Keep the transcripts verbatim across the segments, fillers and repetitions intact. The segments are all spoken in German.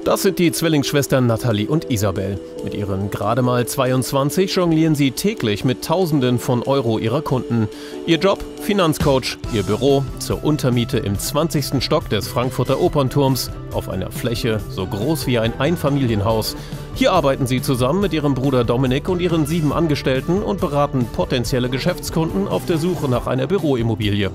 Das sind die Zwillingsschwestern Nathalie und Isabel. Mit ihren gerade mal zweiundzwanzig jonglieren sie täglich mit Tausenden von Euro ihrer Kunden. Ihr Job? Finanzcoach. Ihr Büro? Zur Untermiete im zwanzigsten Stock des Frankfurter Opernturms auf einer Fläche so groß wie ein Einfamilienhaus. Hier arbeiten sie zusammen mit ihrem Bruder Dominik und ihren sieben Angestellten und beraten potenzielle Geschäftskunden auf der Suche nach einer Büroimmobilie.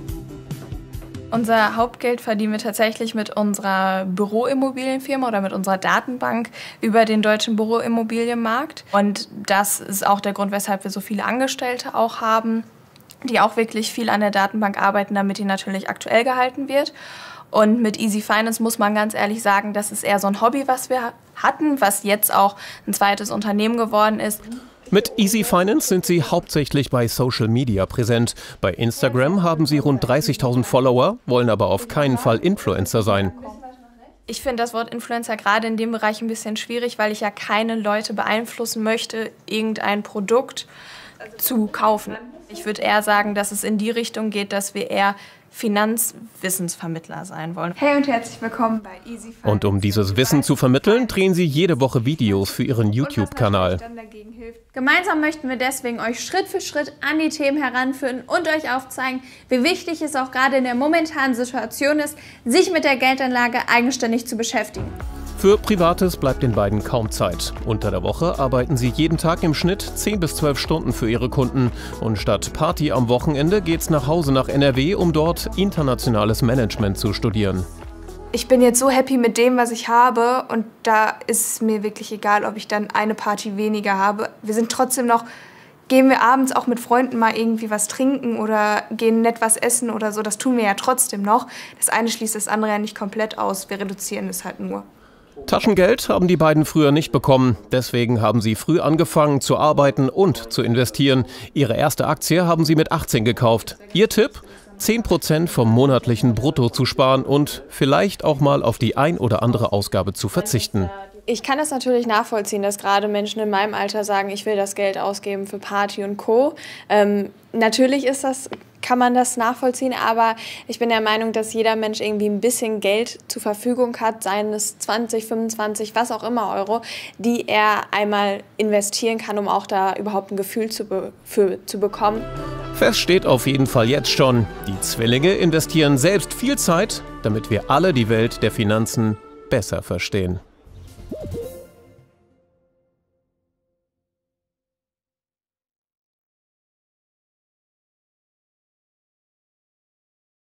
Unser Hauptgeld verdienen wir tatsächlich mit unserer Büroimmobilienfirma oder mit unserer Datenbank über den deutschen Büroimmobilienmarkt. Und das ist auch der Grund, weshalb wir so viele Angestellte auch haben, die auch wirklich viel an der Datenbank arbeiten, damit die natürlich aktuell gehalten wird. Und mit Easy Finance muss man ganz ehrlich sagen, das ist eher so ein Hobby, was wir hatten, was jetzt auch ein zweites Unternehmen geworden ist. Mit Easy Finance sind sie hauptsächlich bei Social Media präsent. Bei Instagram haben sie rund dreißigtausend Follower, wollen aber auf keinen Fall Influencer sein. Ich finde das Wort Influencer gerade in dem Bereich ein bisschen schwierig, weil ich ja keine Leute beeinflussen möchte, irgendein Produkt zu kaufen. Ich würde eher sagen, dass es in die Richtung geht, dass wir eher Finanzwissensvermittler sein wollen. Hey und herzlich willkommen bei Easy Finance. Und um dieses Wissen zu vermitteln, drehen sie jede Woche Videos für ihren YouTube-Kanal. Gemeinsam möchten wir deswegen euch Schritt für Schritt an die Themen heranführen und euch aufzeigen, wie wichtig es auch gerade in der momentanen Situation ist, sich mit der Geldanlage eigenständig zu beschäftigen. Für Privates bleibt den beiden kaum Zeit. Unter der Woche arbeiten sie jeden Tag im Schnitt zehn bis zwölf Stunden für ihre Kunden. Und statt Party am Wochenende geht's nach Hause nach N R W, um dort internationales Management zu studieren. Ich bin jetzt so happy mit dem, was ich habe, und da ist es mir wirklich egal, ob ich dann eine Party weniger habe. Wir sind trotzdem noch, gehen wir abends auch mit Freunden mal irgendwie was trinken oder gehen nett was essen oder so, das tun wir ja trotzdem noch. Das eine schließt das andere ja nicht komplett aus, wir reduzieren es halt nur. Taschengeld haben die beiden früher nicht bekommen. Deswegen haben sie früh angefangen zu arbeiten und zu investieren. Ihre erste Aktie haben sie mit achtzehn gekauft. Ihr Tipp? zehn Prozent vom monatlichen Brutto zu sparen und vielleicht auch mal auf die ein oder andere Ausgabe zu verzichten. Ich kann das natürlich nachvollziehen, dass gerade Menschen in meinem Alter sagen, ich will das Geld ausgeben für Party und Co. Ähm, natürlich ist das, kann man das nachvollziehen, aber ich bin der Meinung, dass jeder Mensch irgendwie ein bisschen Geld zur Verfügung hat, seien es zwanzig, fünfundzwanzig, was auch immer Euro, die er einmal investieren kann, um auch da überhaupt ein Gefühl zu, be für, zu bekommen. Fest steht auf jeden Fall jetzt schon, die Zwillinge investieren selbst viel Zeit, damit wir alle die Welt der Finanzen besser verstehen.